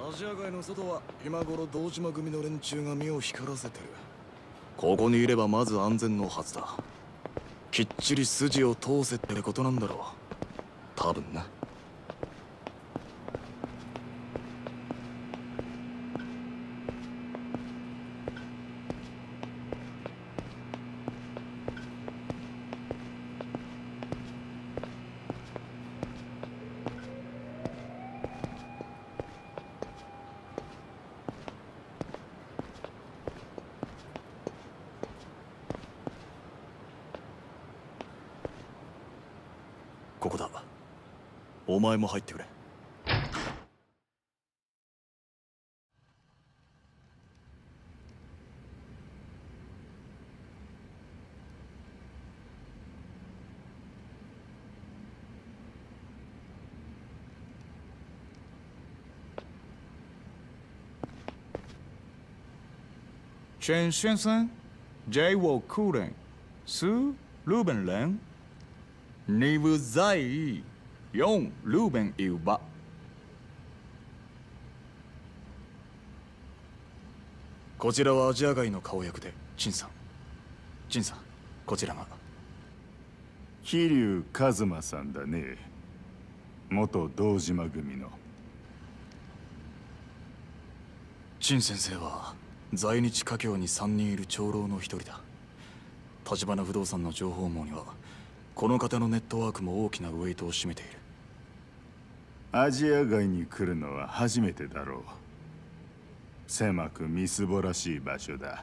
アジア街の外は今頃堂島組の連中が目を光らせてる。ここにいればまず安全のはずだ。きっちり筋を通せってことなんだろう、多分な。ここだ。お前も入ってくれ。 陈先生，这我客人是日本人。你不在意用日本语吧？ こちらはアジア街の顔役で陳さん。陳さん、こちらが。 桐生一馬さんだね。元堂島組の。 陳先生は在日華僑に3人いる長老の一人だ。橘不動産の情報網にはこの方のネットワークも大きなウエイトを占めている。 アジア街に来るのは初めてだろう。狭くみすぼらしい場所だ。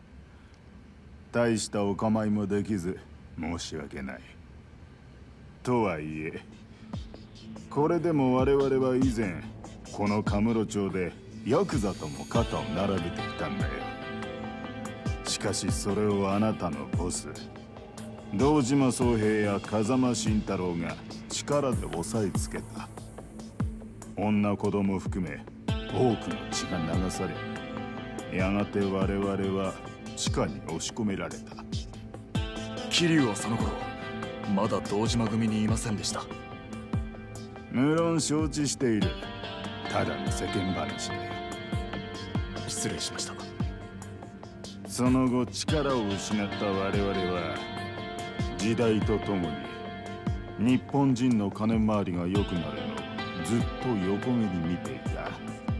大したお構いもできず申し訳ない。とはいえこれでも我々は以前このカムロ町でヤクザとも肩を並べてきたんだよ。しかしそれをあなたのボス堂島宗平や風間慎太郎が力で押さえつけた。女子供含め多くの血が流され、やがて我々は地下に押し込められた。 桐生はその頃まだ堂島組にいませんでした。 無論承知している。ただの世間話だよ。 失礼しました。 その後力を失った我々は時代とともに日本人の金回りが良くなるのをずっと横目に見ていた。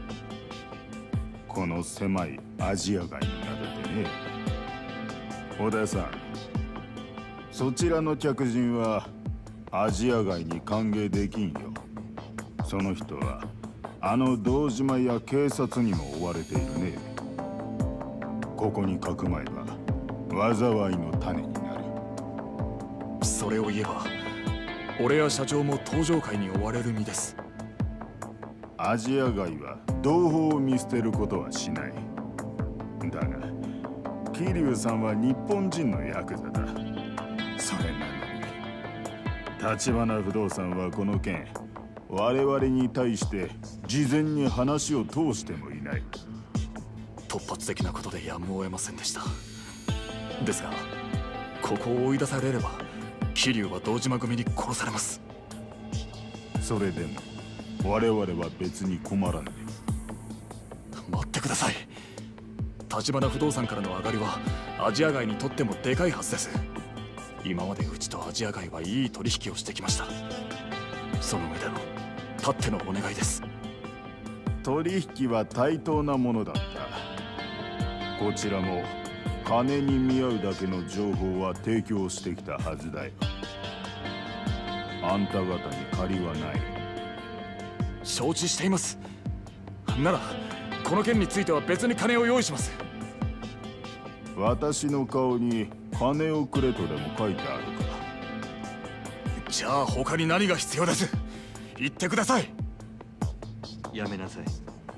この狭いアジア街の中でね。小田さん、そちらの客人はアジア街に歓迎できんよ。その人はあの堂島や警察にも追われているね。ここにかくまえば災いの種になる。 それを言えば俺や社長も登場会に追われる身です。 アジア街は同胞を見捨てることはしない。だが桐生さんは日本人のヤクザだ。それなのに橘不動産はこの件我々に対して事前に話を通してもいない。 突発的なことでやむを得ませんでした。ですがここを追い出されれば桐生は堂島組に殺されます。 それでも我々は別に困らない。 待ってください。橘不動産からの上がりはアジア街にとってもでかいはずです。今までうちとアジア街はいい取引をしてきました。その上でのたってのお願いです。 取引は対等なものだった。こちらも金に見合うだけの情報は提供してきたはずだよ。あんた方に借りはない。 承知しています。ならこの件については別に金を用意します。 私の顔に金をくれとでも書いてあるか。 じゃあ他に何が必要です。言ってください。 やめなさい。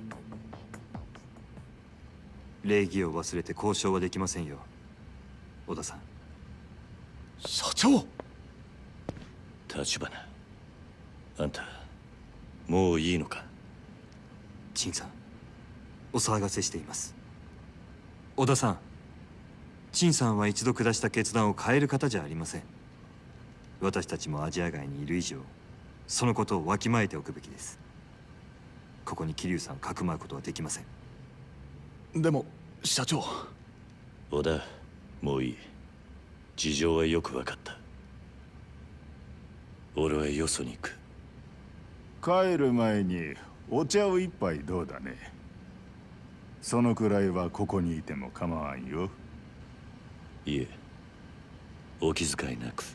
礼儀を忘れて交渉はできませんよ、小田さん。 社長。 橘、あんたもういいのか。 陳さん、お騒がせしています。小田さん、陳さんは一度下した決断を変える方じゃありません。私たちもアジア街にいる以上そのことをわきまえておくべきです。 ここに桐生さんをかくまうことはできません。 でも社長。 小田、もういい。事情はよく分かった。俺はよそに行く。 帰る前にお茶を一杯どうだね。そのくらいはここにいても構わんよ。 いえ、お気遣いなく。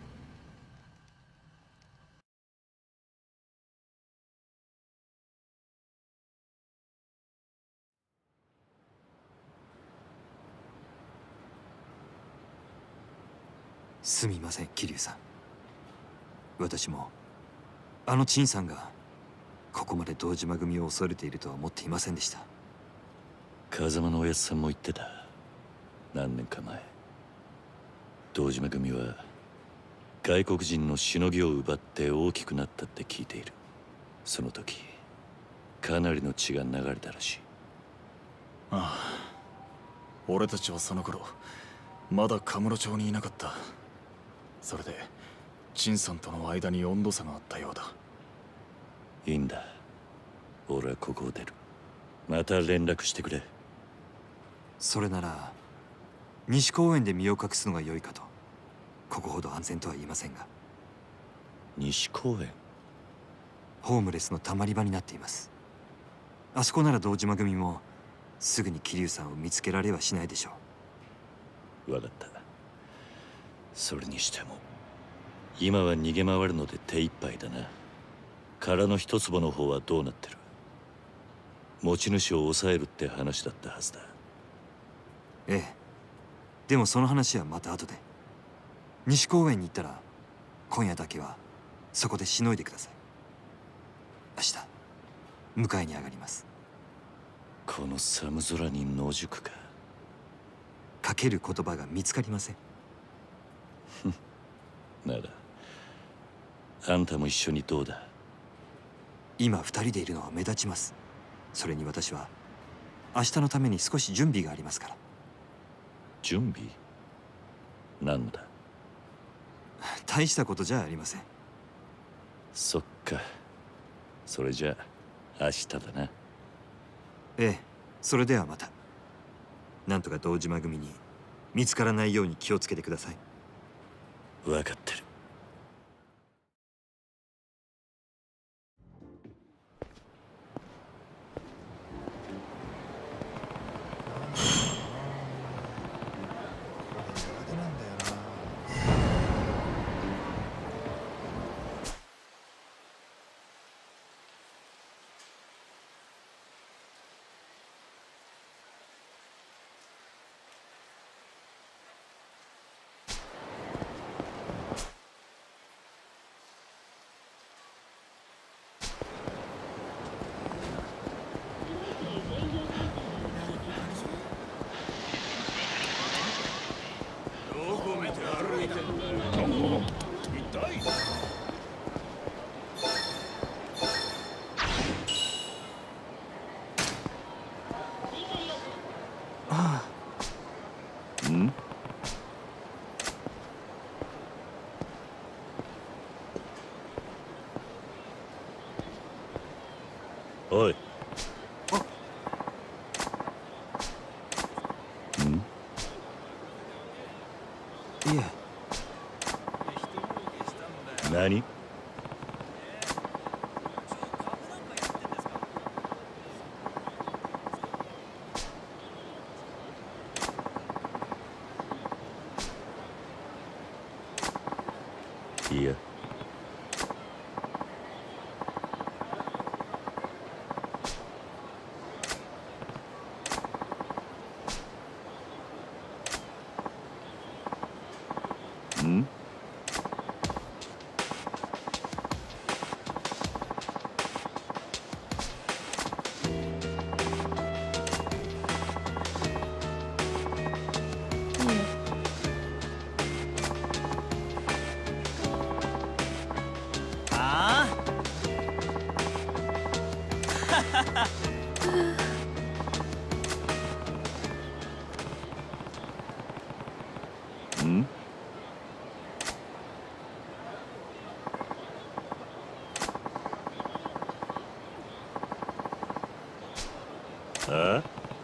すみません、桐生さん。私もあの陳さんがここまで堂島組を恐れているとは思っていませんでした。 風間のおやつさんも言ってた。何年か前、堂島組は外国人のしのぎを奪って大きくなったって聞いている。その時かなりの血が流れたらしい。 ああ、俺たちはその頃まだカムロ町にいなかった。それで陳さんとの間に温度差があったようだ。 いいんだ、俺はここを出る。また連絡してくれ。 それなら西公園で身を隠すのが良いかと。ここほど安全とは言いませんが。 西公園？ ホームレスのたまり場になっています。あそこなら堂島組もすぐに桐生さんを見つけられはしないでしょう。分かった。それにしても今は逃げ回るので手一杯だな。殻の一坪の方はどうなってる？持ち主を抑えるって話だったはずだ。 ええ、でもその話はまた後で。西公園に行ったら今夜だけはそこでしのいでください。明日迎えに上がります。 この寒空に野宿か。 かける言葉が見つかりません。 ならあんたも一緒にどうだ？ 今二人でいるのは目立ちます。それに私は明日のために少し準備がありますから。 準備？何のだ？ 大したことじゃありません。 そっか。それじゃあ明日だな。 ええ、それではまた。なんとか堂島組に見つからないように気をつけてください。 分かってる。おい。 いえ。 何？いや。 あ？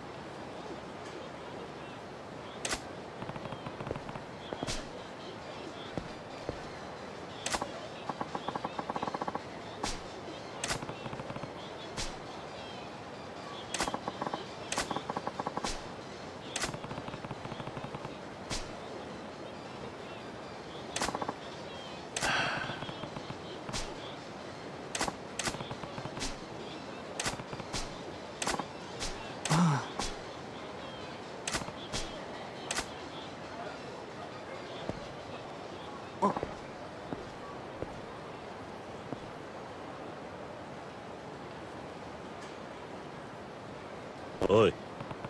おい。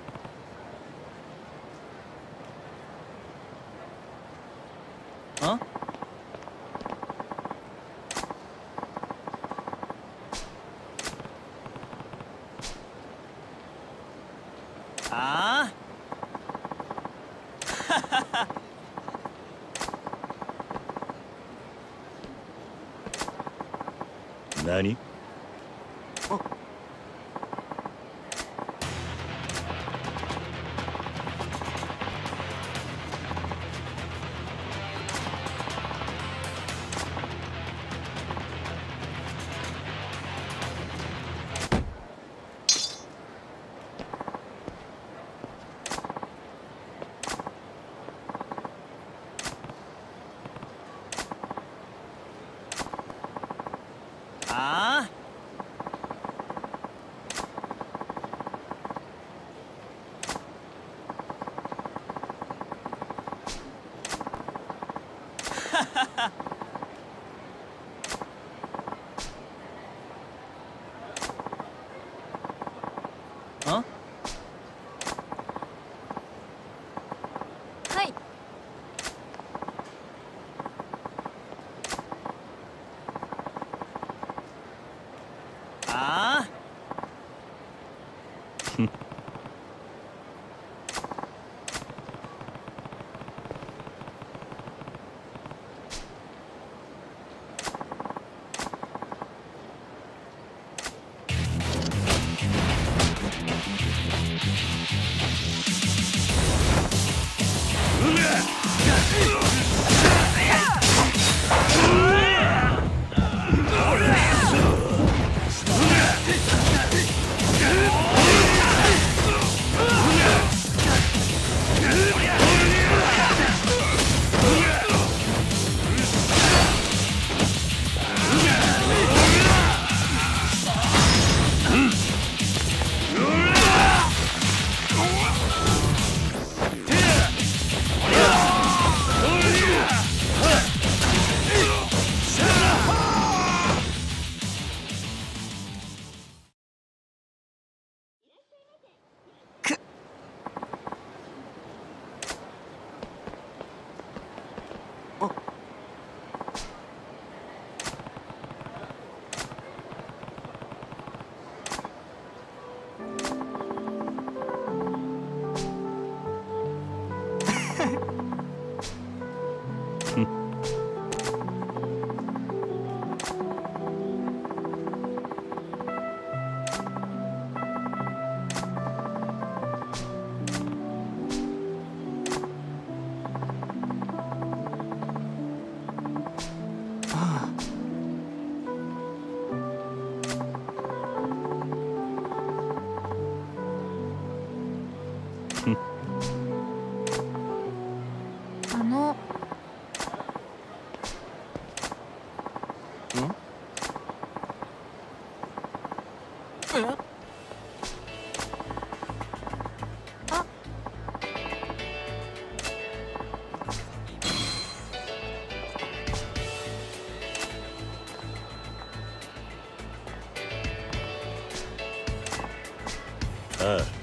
あ？あ何？ ああ？ はい。 あああ。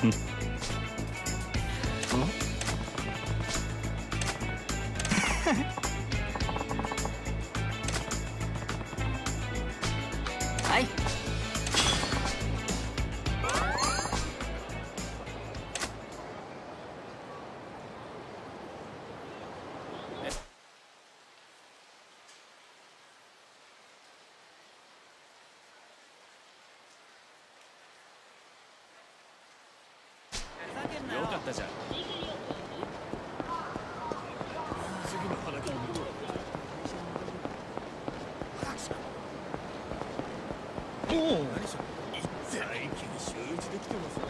はい。 よかったじゃん。次の花金もおお、何それ。最近週一できてますよ。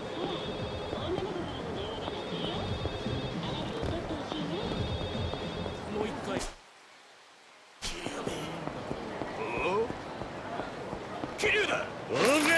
もう一回。おお、桐生だ。おが。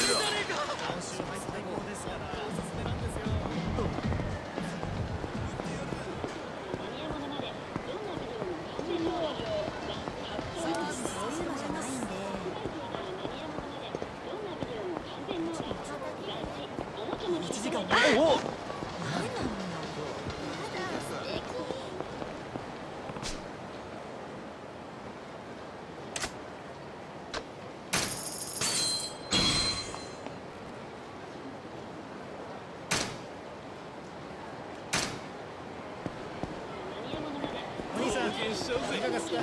いかがですか。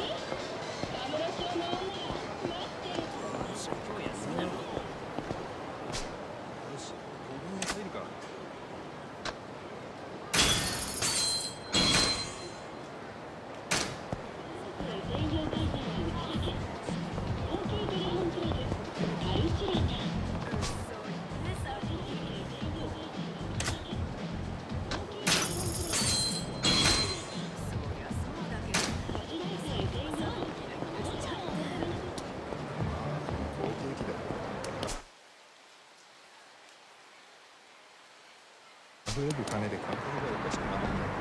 増える金で観光がおかしくなるんだよ。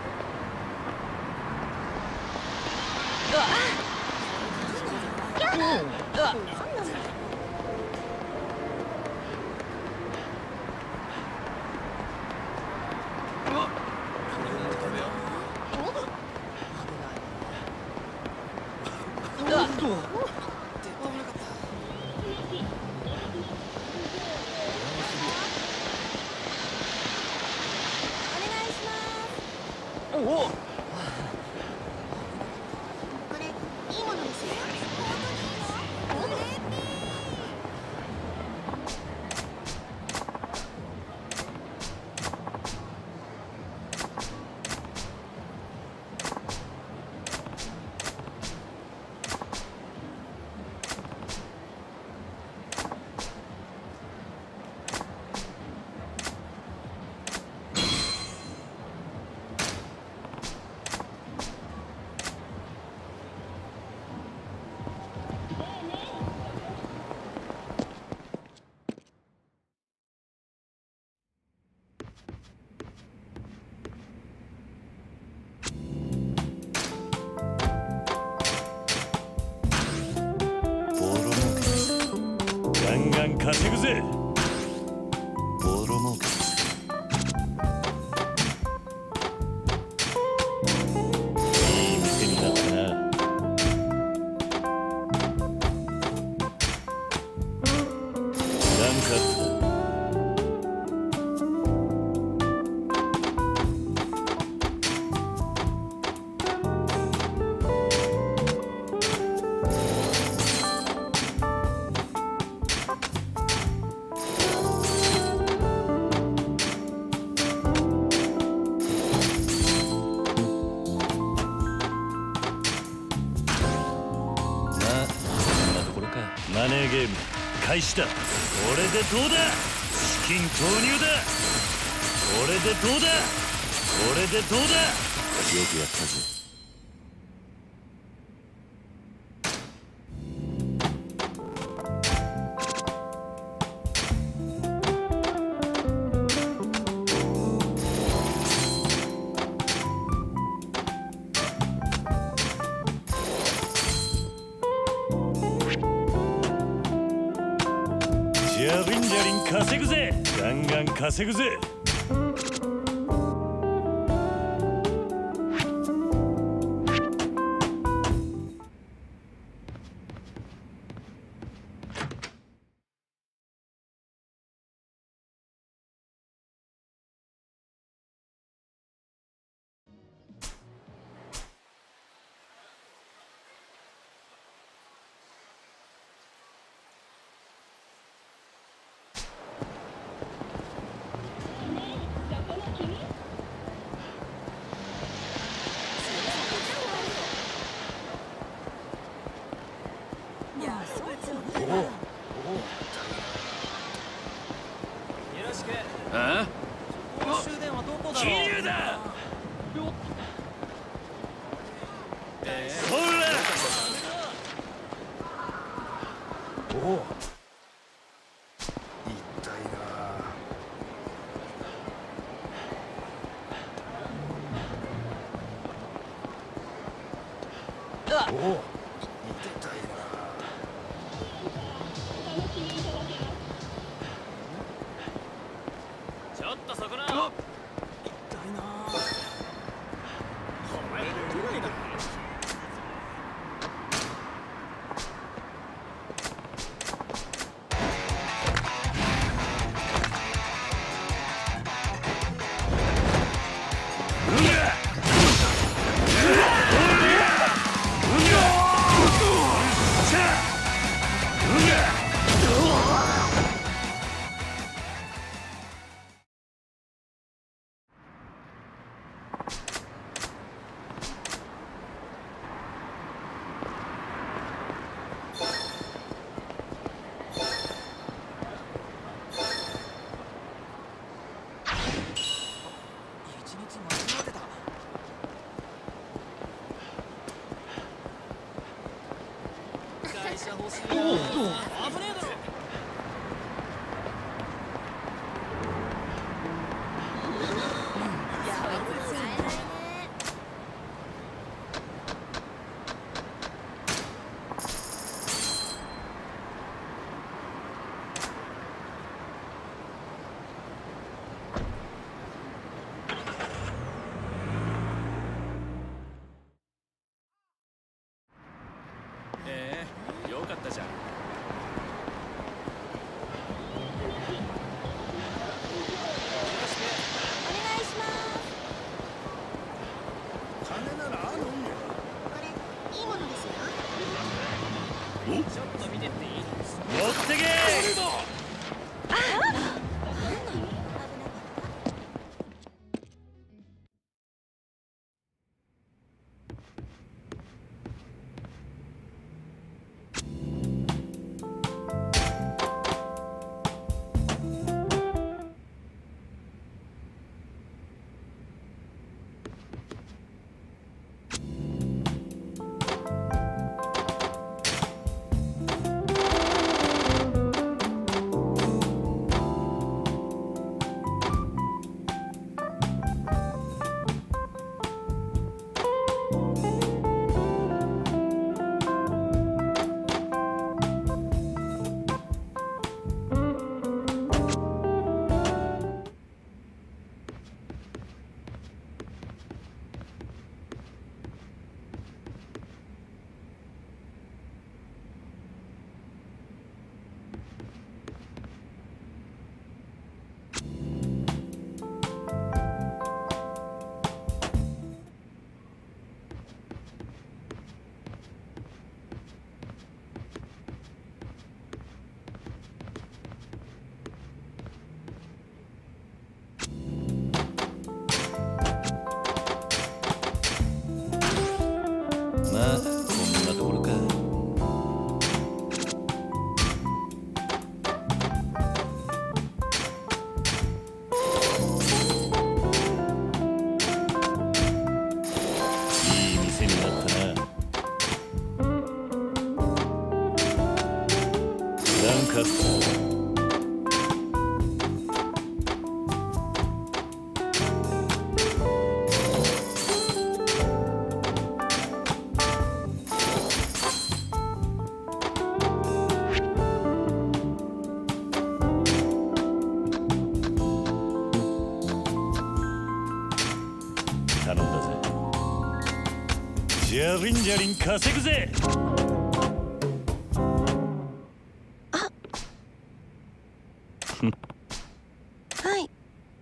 ガンガン稼ぐぜ。ボロ儲けです。いい店になったな。なんかあった。マネーゲーム開始だ。これでどうだ。資金投入だ。これでどうだ。これでどうだ。よくやったぜ。 じゃりんじゃりん稼ぐぜ。ガンガン稼ぐぜ。 よかったじゃん。 まあこんなところか。いい店になったな。ランカスター。 ャリンジャリン稼ぐぜ。 はい。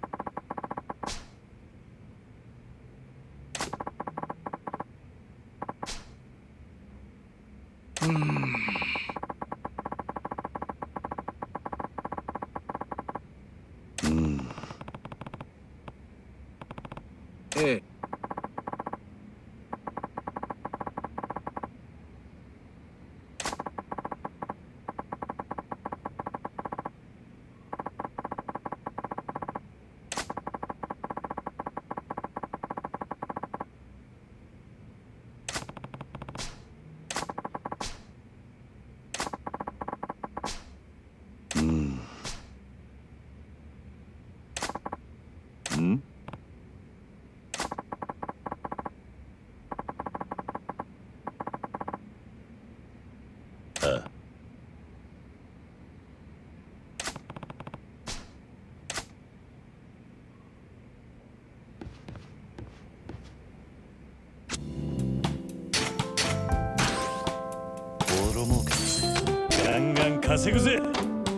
ええ。 ガンガン稼ぐぜ。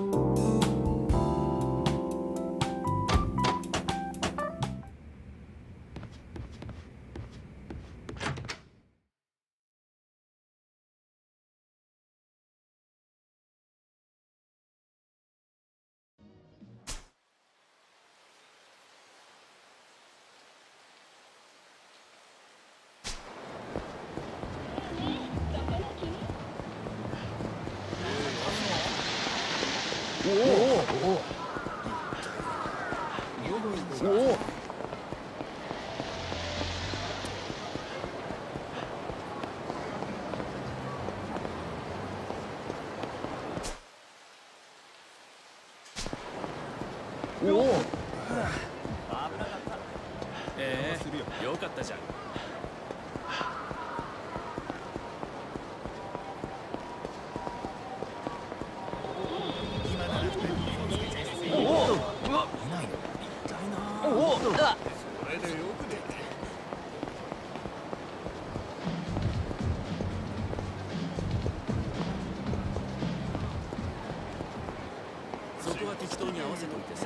よかったじゃん。そこは適当に合わせといてさ。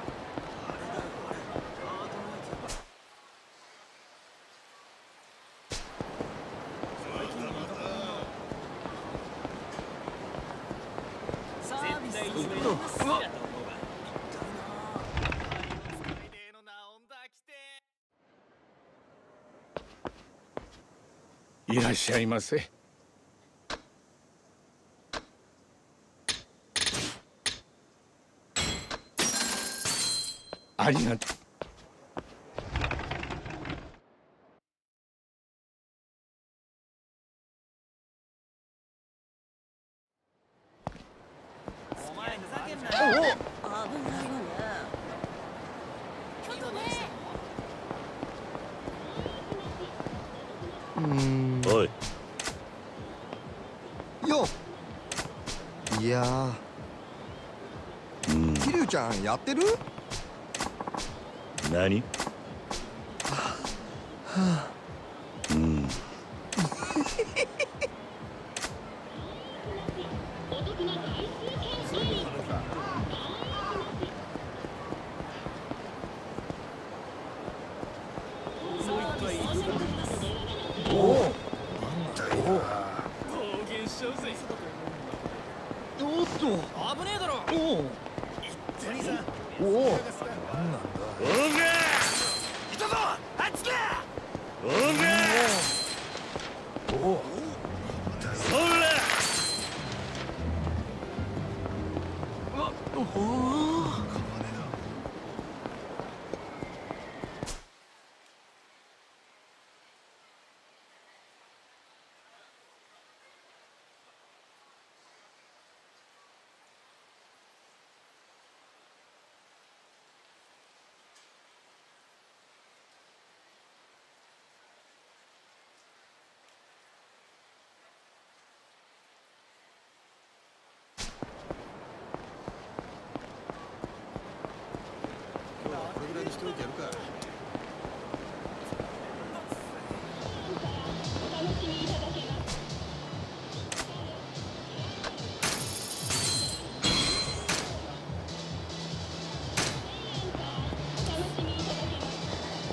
いらっしゃいませ。ありがとう。 おい。 よっ。いやー、桐生ちゃんやってる？ 何？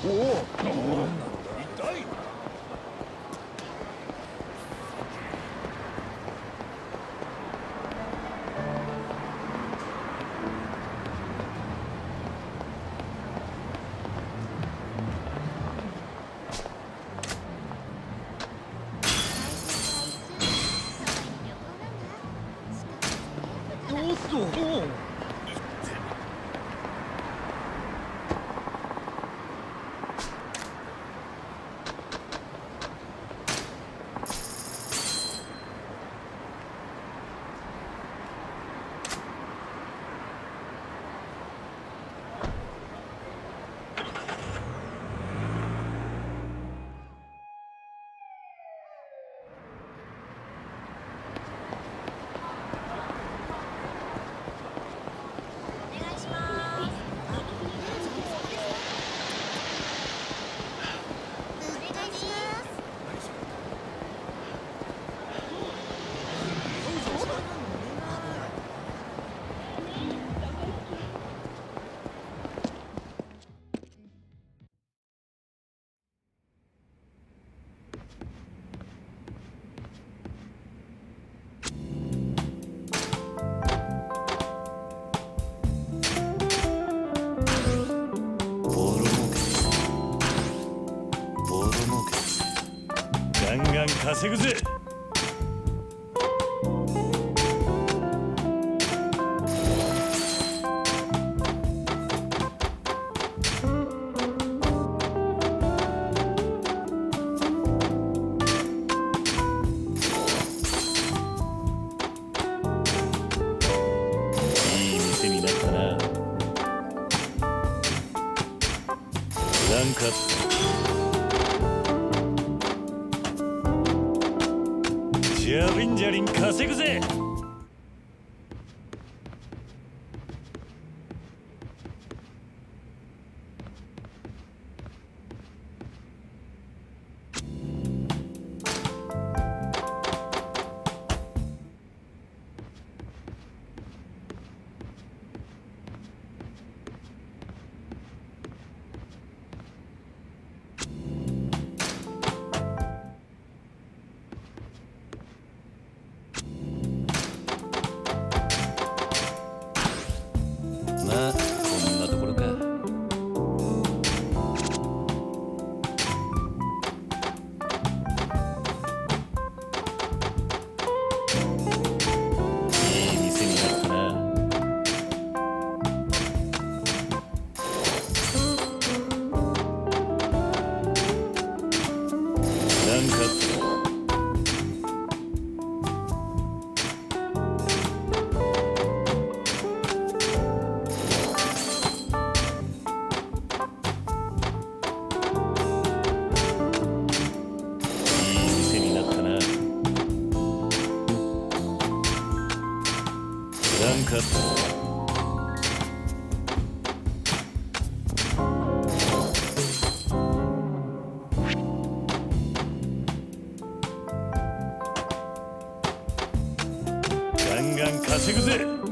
ガンガン稼ぐぜ。いい店になったな。ランクアップ。ジャリンジャリン稼ぐぜ。まあこんなところか。いい店になったな。ランクアップ。ランクアップ。ガンガン稼ぐぜ。